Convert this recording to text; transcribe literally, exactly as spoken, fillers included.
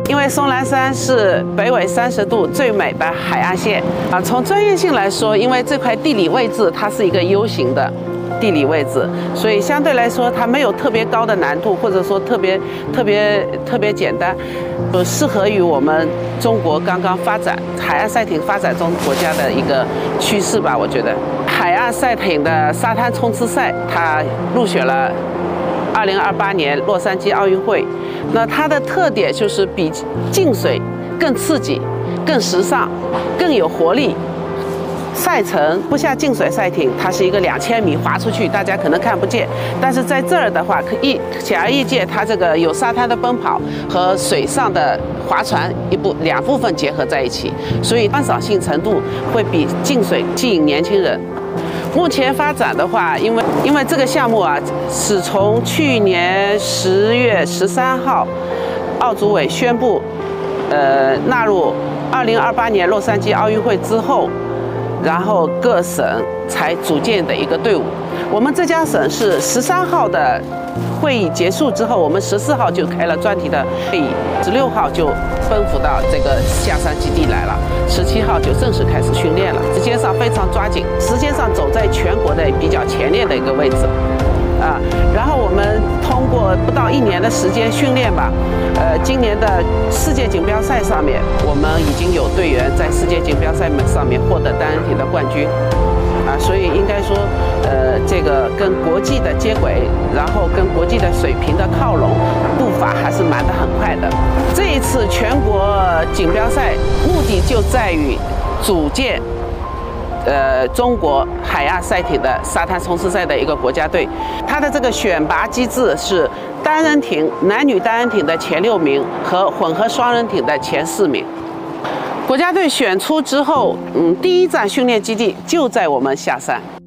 因为松兰山是北纬三十度最美的海岸线啊。从专业性来说，因为这块地理位置它是一个 U 型的地理位置，所以相对来说它没有特别高的难度，或者说特别特别特别简单，不适合于我们中国刚刚发展海岸赛艇发展中国家的一个趋势吧。我觉得海岸赛艇的沙滩冲刺赛，它入选了二零二八年洛杉矶奥运会。那它的特点就是比静水更刺激、更时尚、更有活力。赛程不像静水赛艇，它是一个两千米划出去，大家可能看不见。但是在这儿的话，可以显而易见，它这个有沙滩的奔跑和水上的划船一部两部分结合在一起，所以观赏性程度会比静水吸引年轻人。目前发展的话，因为因为这个项目啊，是从去年十月十三号，奥组委宣布，呃，纳入二零二八年洛杉矶奥运会之后。然后各省才组建的一个队伍。我们浙江省是十三号的会议结束之后，我们十四号就开了专题的会议，十六号就奔赴到这个象山基地来了，十七号就正式开始训练了。时间上非常抓紧，时间上走在全国的比较前列的一个位置。啊，然后我们通过不到一年的时间训练吧，呃，今年的世界锦标赛上面，我们已经有队员在世界锦标赛上面获得单人艇的冠军，啊，所以应该说，呃，这个跟国际的接轨，然后跟国际的水平的靠拢，步伐还是蛮得很快的。这一次全国锦标赛目的就在于组建。呃，中国海岸赛艇的沙滩冲刺赛的一个国家队，它的这个选拔机制是单人艇、男女单人艇的前六名和混合双人艇的前四名。国家队选出之后，嗯，第一站训练基地就在我们下山。